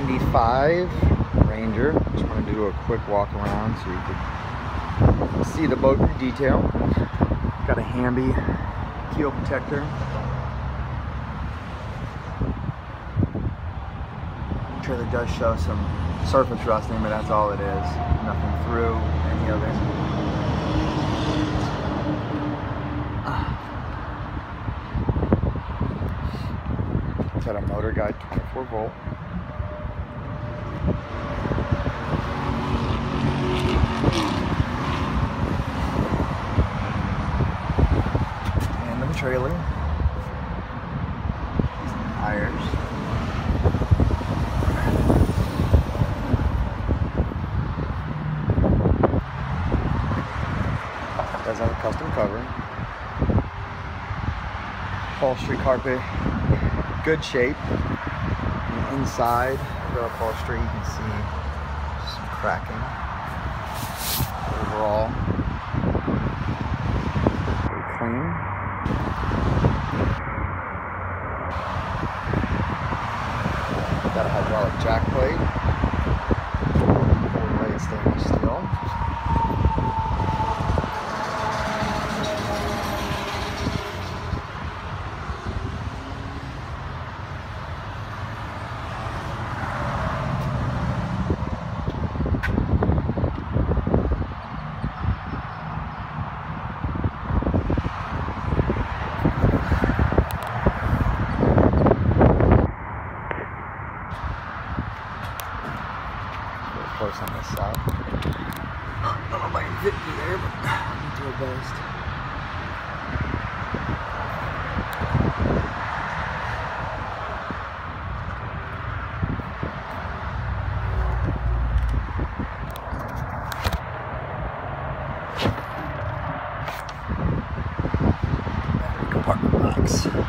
95 Ranger. Just want to do a quick walk around so you can see the boat in detail. Got a Hamby keel protector. The trailer does show some surface rusting, but that's all it is. Nothing through any of it. Got a motor guide 24 volt. And the trailer. Some tires. Does have a custom cover. Upholstery carpet, good shape. And inside the upholstery, you can see some cracking. Overall, very clean. Got a hydraulic jack plate, 4-blade stainless steel. Close on this side. I don't know if I can fit you there, but I'll do my best. Battery compartment box.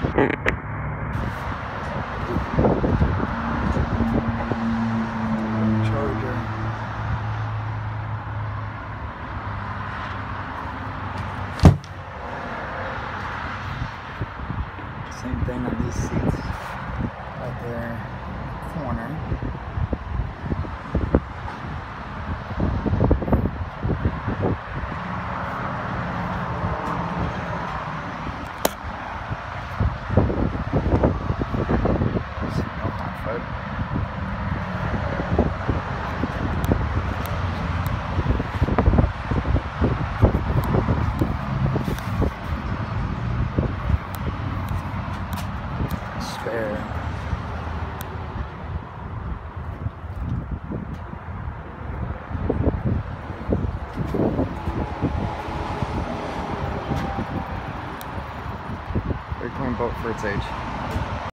Charger. Same thing on these seats right there in the corner. No hot foot. Spare. Very clean boat for its age.